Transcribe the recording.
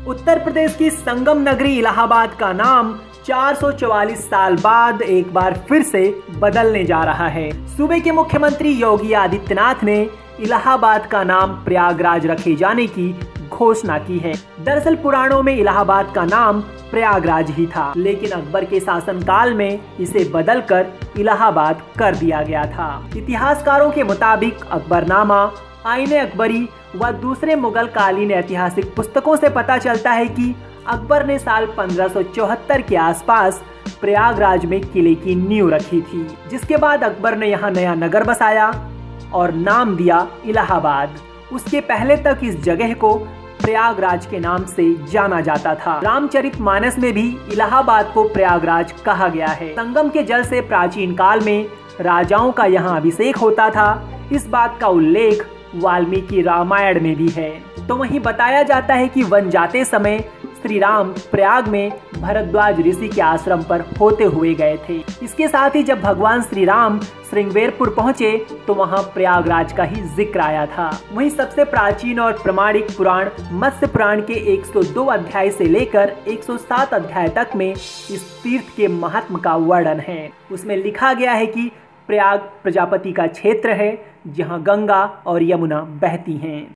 उत्तर प्रदेश की संगम नगरी इलाहाबाद का नाम 444 साल बाद एक बार फिर से बदलने जा रहा है। सूबे के मुख्यमंत्री योगी आदित्यनाथ ने इलाहाबाद का नाम प्रयागराज रखे जाने की घोषणा की है। दरअसल पुराणों में इलाहाबाद का नाम प्रयागराज ही था, लेकिन अकबर के शासनकाल में इसे बदलकर इलाहाबाद कर दिया गया था। इतिहासकारों के मुताबिक अकबरनामा, आईने अकबरी व दूसरे मुगल कालीन ऐतिहासिक पुस्तकों से पता चलता है कि अकबर ने साल 1574 के आसपास प्रयागराज में किले की नींव रखी थी, जिसके बाद अकबर ने यहाँ नया नगर बसाया और नाम दिया इलाहाबाद। उसके पहले तक इस जगह को प्रयागराज के नाम से जाना जाता था। रामचरितमानस में भी इलाहाबाद को प्रयागराज कहा गया है। संगम के जल से प्राचीन काल में राजाओं का यहाँ अभिषेक होता था। इस बात का उल्लेख वाल्मीकि रामायण में भी है। तो वहीं बताया जाता है कि वन जाते समय श्री राम प्रयाग में भरद्वाज ऋषि के आश्रम पर होते हुए गए थे। इसके साथ ही जब भगवान श्री राम श्रृंगेरपुर पहुंचे तो वहां प्रयागराज का ही जिक्र आया था। वहीं सबसे प्राचीन और प्रमाणिक पुराण मत्स्य पुराण के 102 अध्याय से लेकर 107 अध्याय तक में इस तीर्थ के महात्म का वर्णन है। उसमें लिखा गया है कि प्रयाग प्रजापति का क्षेत्र है, जहां गंगा और यमुना बहती हैं।